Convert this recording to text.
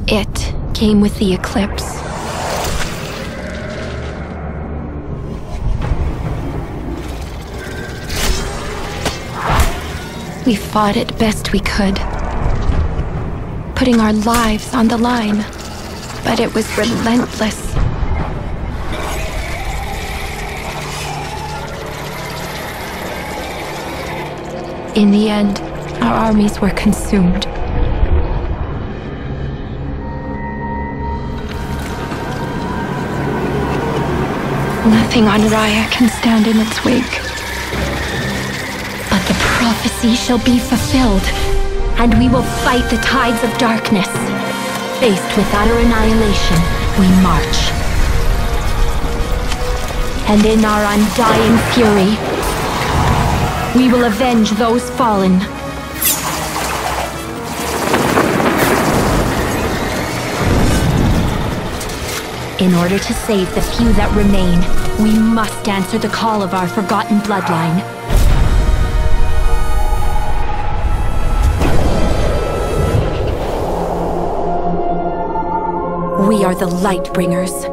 It came with the eclipse. We fought it best we could, putting our lives on the line, but it was relentless. In the end, our armies were consumed. Nothing on Raia can stand in its wake. But the prophecy shall be fulfilled, and we will fight the tides of darkness. Faced with utter annihilation, we march. And in our undying fury, we will avenge those fallen. In order to save the few that remain, we must answer the call of our forgotten bloodline. We are the Lightbringers.